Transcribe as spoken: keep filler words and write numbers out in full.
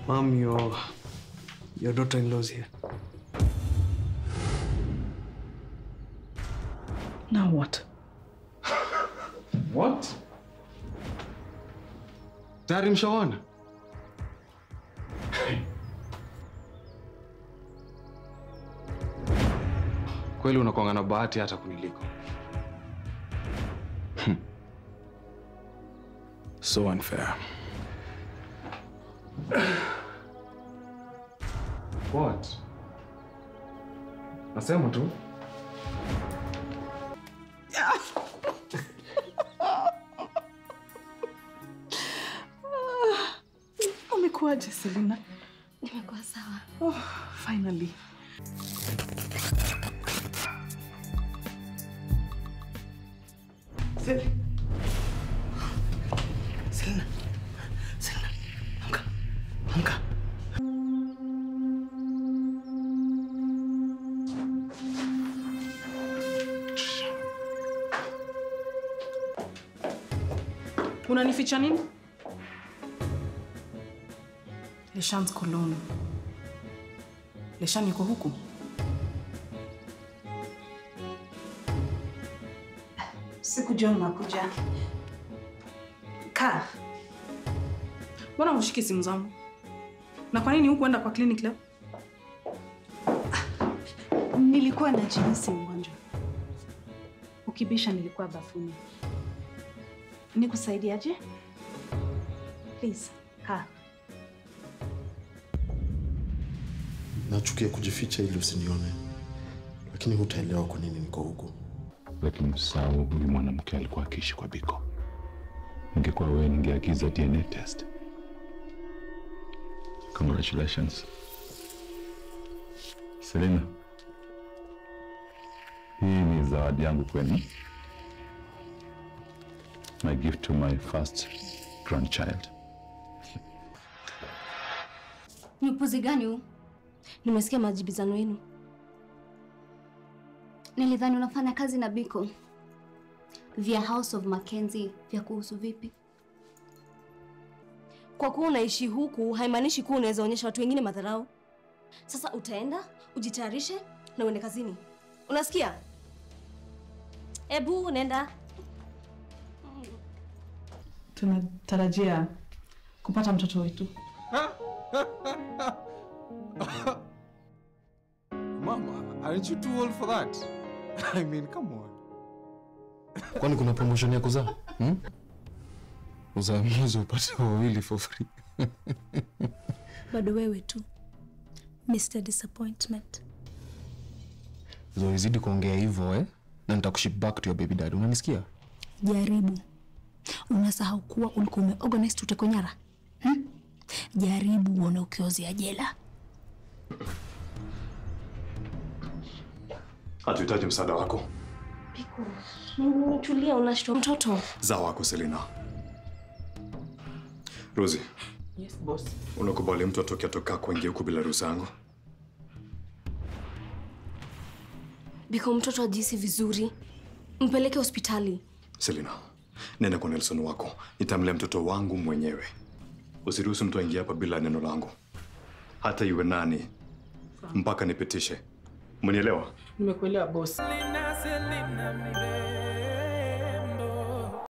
Mom, your, your daughter-in-law's here. Now what? What? Tayari mshawana? Kweli unakuanga na bahati hata kuniliko. So unfair. What? Nasema tu. Umekuaje, Selina? Nimekuwa sawa. Oh, finally. Selina. Selina. Selina. Amka. Amka. Unanificha nini? Leshan's cologne. Leshan yuko huku? Sikujua unakuja. Kaa. Mbona hushiki simu zangu? Na kwa nini hukuenda kwa clinic leo? Nilikuwa najihisi mgonjwa. Ukibisha nilikuwa bafuni. Nikusaidiaje? Please, kaa. Nachukia kujificha ili usinione. Lakini hutaelewa kwa nini niko huko. Lakini msahau huyu mwanamke alikuwa akiishi kwa Biko. Ningekuwa wewe ningeagiza D N A test. Congratulations. Selina. Hii ni zawadi yangu kwenu. My gift to my first grandchild. Ni upuzi gani huu? Nimesikia majibizano yenu. Nilidhani unafanya kazi na Biko. Via House of Mackenzie, vya kuhusu vipi? Kwa kuwa unaishi huku, haimaanishi kuwa unaweza onyesha watu wengine madharau. Sasa utaenda, ujitayarishe na uende kazini. Unasikia? Ebu, nenda. Tunatarajia kupata mtoto wetu. Mama, aren't you too old for that? I mean, come on. Kwani kuna promotion ya kuzaa? Hmm? Uzaa mmoja upate wawili for free. Bado wewe tu. Mister Disappointment. Zoizidi kuongea hivyo eh? Na nitakuship back to your baby dad. Unanisikia? Jaribu. Unasahau kuwa ulikuwa umeorganize tuteko nyara. Hmm? Jaribu uone ukiozea jela. Hatuhitaji msaada wako. Biko, tulia, unashtua mtoto. Zaa wako Selina. Rosie. Yes, boss. Unakubali mtu atoke atoka kuingia huko bila ruhusa yangu? Biko, mtoto ajisi vizuri. Mpeleke hospitali. Selina, nenda kwa Nelson wako. Nitamlea mtoto wangu mwenyewe. Usiruhusu mtu aingie hapa bila neno langu. Hata iwe nani. Mpaka nipitishe. Umenielewa? Nimekuelewa, boss. Selina, Selina,